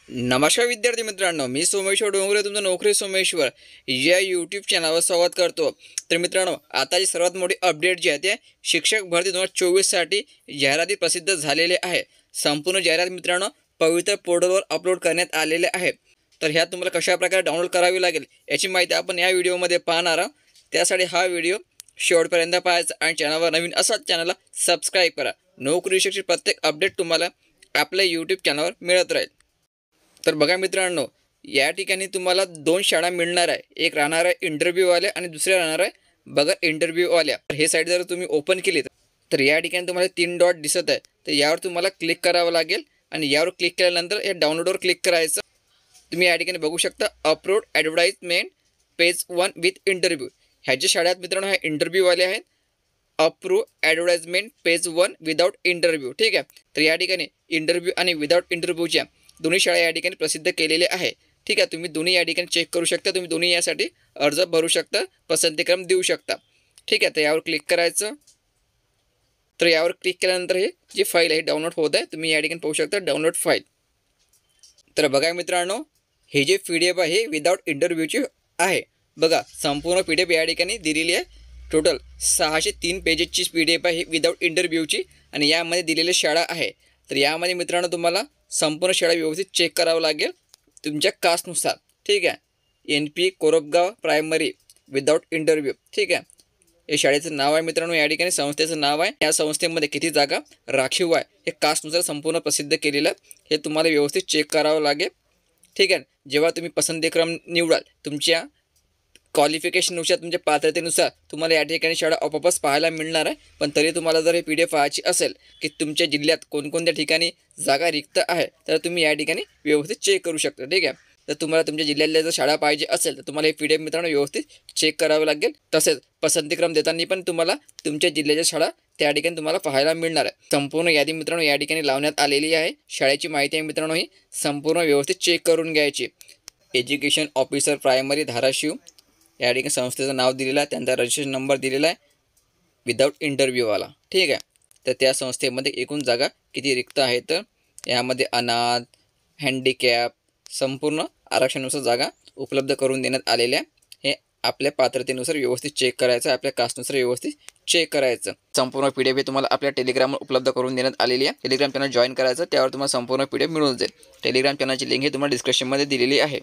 नमस्कार विद्यार्थी मित्रांनो, मी सोमेश्वर डोंगरे तुमचा नोकरी सोमेश्वर या यूट्यूब चॅनलवर स्वागत करतो। तर मित्रांनो, आताची सर्वात मोठी अपडेट जी आहे ते शिक्षक भरती 2024 साठी जाहिराती प्रसिद्ध झालेले आहे। संपूर्ण जाहिरात मित्रांनो पवित्र पोर्टलवर अपलोड करण्यात आलेले आहे। तर ह्या तुम्हाला कशा प्रकारे डाउनलोड करावी लागेल याची माहिती आपण या व्हिडिओमध्ये पाहणार आहोत। त्यासाठी हा व्हिडिओ शेवटपर्यंत पाहायचा आणि चॅनलवर नवीन असाच चॅनलला सबस्क्राइब करा। नोकरी विषयी प्रत्येक अपडेट तुम्हाला आपल्या यूट्यूब चॅनलवर मिळत राहील। तर बघा मित्रांनो, या ठिकाणी तुम्हाला दोन शाळा मिळणार आहे। एक राहणार आहे इंटरव्ह्यू वाले आणि दुसरे राहणार आहे बघा इंटरव्ह्यू वाल्या। हे साइट जर तुम्ही ओपन केली तर या ठिकाणी तुम्हाला 3 डॉट दिसत आहे। तर यावर तुम्हाला क्लिक करावं लागेल आणि यावर क्लिक केल्यानंतर या डाउनलोडवर क्लिक करायचं। तुम्ही या ठिकाणी बघू शकता upload advertisement page 1 with interview. ह्याच्या शाळेत मित्रांनो हे इंटरव्ह्यू वाले आहेत। Approve advertisement page 1 without interview. ठीक आहे, तर या ठिकाणी इंटरव्ह्यू आणि विदाउट इंटरव्ह्यूच्या दोन्ही शाळा या ठिकाणी प्रसिद्ध केलेले आहे। ठीक आहे, तुम्ही दोन्ही या ठिकाणी चेक करू शकता। तुम्ही दोन्ही यासाठी अर्ज भरू शकता, पसंतीक्रम देऊ शकता। ठीक आहे, तर यावर क्लिक करायचं। तर यावर क्लिक केल्यानंतर हे जी फाईल आहे डाउनलोड होत आहे। तुम्ही या ठिकाणी पाहू शकता डाउनलोड फाईल। तर बघा मित्रांनो, हे जे PDF आहे विदाउट इंटरव्ह्यूची आहे। बघा संपूर्ण PDF या ठिकाणी दिलेली आहे। टोटल 603 पेजेसची PDF आहे विदाउट इंटरव्ह्यूची आणि यामध्ये दिलेली शाळा आहे। तर यामध्ये मित्रांनो तुम्हाला संपूर्ण शाळा व्यवस्थित चेक करावं लागेल तुमच्या कास्टनुसार। ठीक आहे, NP Korbagaon primary without interview. ठीक आहे, हे शाळेचं नाव आहे मित्रांनो, या ठिकाणी संस्थेचं नाव आहे। या संस्थेमध्ये किती जागा राखीव आहे हे कास्टनुसार संपूर्ण प्रसिद्ध केलेलं हे तुम्हाला व्यवस्थित चेक करावं लागेल। ठीक आहे, जेव्हा तुम्ही पसंतीक्रम निवडाल तुमच्या क्वालिफिकेशननुसार तुमच्या पात्रतेनुसार तुम्हाला या ठिकाणी शाळा आपोआपच पाहायला मिळणार आहे। पण तरी तुम्हाला जर हे PDF पाहायची असेल की तुमच्या जिल्ह्यात कोणकोणत्या ठिकाणी जागा रिक्त आहे तर तुम्ही या ठिकाणी व्यवस्थित चेक करू शकता। ठीक आहे, तर तुम्हाला तुमच्या जिल्ह्यातल्या जर शाळा पाहिजे असेल तर तुम्हाला हे PDF मित्रांनो व्यवस्थित चेक करावं लागेल। तसेच पसंतीक्रम देताना पण तुम्हाला तुमच्या जिल्ह्याच्या शाळा त्या ठिकाणी तुम्हाला पाहायला मिळणार आहे। संपूर्ण यादी मित्रांनो या ठिकाणी लावण्यात आलेली आहे। शाळेची माहिती आहे मित्रांनो ही संपूर्ण व्यवस्थित चेक करून घ्यायची। एज्युकेशन ऑफिसर प्रायमरी धाराशिव या ठिकाणी संस्थेचं नाव दिलेलं आहे, त्यांचा रजिस्ट्रेशन नंबर दिलेला आहे विदाउट इंटरव्ह्यूवाला। ठीक आहे, तर त्या संस्थेमध्ये एकूण जागा किती रिक्त आहेत तर यामध्ये अनाथ, हँडिकॅप संपूर्ण आरक्षणानुसार जागा उपलब्ध करून देण्यात आलेल्या। हे आपल्या पात्रतेनुसार व्यवस्थित चेक करायचं, आपल्या कास्टनुसार व्यवस्थित चेक करायचं। संपूर्ण PDF हे तुम्हाला आपल्या टेलिग्रामवर उपलब्ध करून देण्यात आलेली आहे। टेलिग्राम चॅनल जॉईन करायचं, त्यावर तुम्हाला संपूर्ण PDF मिळून जाईल। टेलिग्राम चॅनलची लिंक ही तुम्हाला डिस्क्रिप्शनमध्ये दिलेली आहे।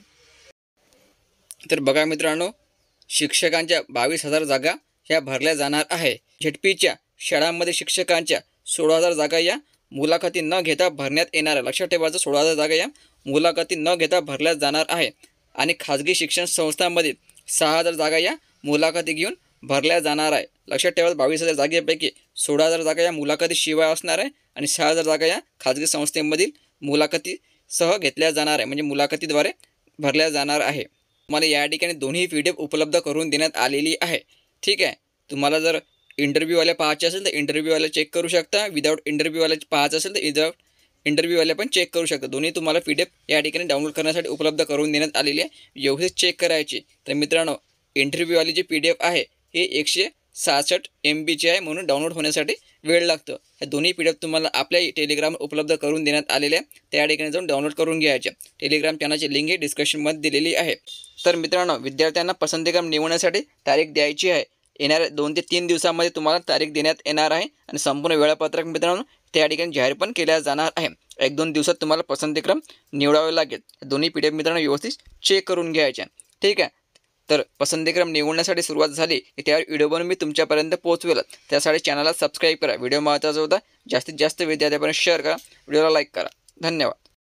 तर बघा मित्रांनो, शिक्षकांच्या 22,000 जागा ह्या भरल्या जाणार आहे। झेडपीच्या शाळांमध्ये शिक्षकांच्या 16,000 जागा या मुलाखती न घेता भरण्यात येणार आहे। लक्षात ठेवायचं, 16,000 जागा या मुलाखती न घेता भरल्या जाणार आहे। आणि खाजगी शिक्षण संस्थांमध्ये 6,000 जागा या मुलाखती घेऊन भरल्या जाणार आहे। लक्षात ठेवायचं, 22,000 जागेपैकी 16,000 जागा या मुलाखती शिवाय असणार आहे आणि 6,000 जागा या खाजगी संस्थेमधील मुलाखतीसह घेतल्या जाणार आहे, म्हणजे मुलाखतीद्वारे भरल्या जाणार आहे। तुम्हाला या ठिकाणी दोन्ही PDF उपलब्ध करून देण्यात आलेली आहे। ठीक आहे, तुम्हाला जर इंटरव्ह्यूवाले पाहायचे असेल तर इंटरव्ह्यूवाले चेक करू शकता, विदाउट इंटरव्ह्यूवाले पाहायचं असेल तर विदाउट इंटरव्ह्यूवाले पण चेक करू शकता। दोन्ही तुम्हाला PDF या ठिकाणी डाउनलोड करण्यासाठी उपलब्ध करून देण्यात आलेली आहे, व्यवस्थित चेक करायची। तर मित्रांनो, इंटरव्ह्यूवाली जी PDF आहे हे 166 MBची आहे, म्हणून डाउनलोड होण्यासाठी वेळ लागतो। हे दोन्ही PDF तुम्हाला आपल्या टेलिग्राम उपलब्ध करून देण्यात आलेले आहे, त्या ठिकाणी जाऊन डाउनलोड करून घ्यायचे। टेलिग्राम चॅनलची लिंक ही डिस्क्रिप्शनमध्ये दिलेली आहे। तर मित्रांनो, विद्यार्थ्यांना पसंतीक्रम निवडण्यासाठी तारीख द्यायची आहे। येणाऱ्या 2 ते 3 दिवसांमध्ये तुम्हाला तारीख देण्यात येणार आहे आणि संपूर्ण वेळापत्रक मित्रांनो त्या ठिकाणी जाहीर पण केल्या जाणार आहे। 1-2 दिवसात तुम्हाला पसंतीक्रम निवडावे लागेल। दोन्ही PDF मित्रांनो व्यवस्थित चेक करून घ्यायचे। ठीक आहे, तर पसंतीक्रम निवडण्यासाठी सुरुवात झाली की त्यावर व्हिडिओ बनवून मी तुमच्यापर्यंत पोहोचवेल। त्यासाठी चॅनलला सबस्क्राईब करा। व्हिडिओ महत्त्वाचा होता, जास्तीत जास्त विद्यार्थ्यांपर्यंत शेअर करा, व्हिडिओला लाईक करा। धन्यवाद।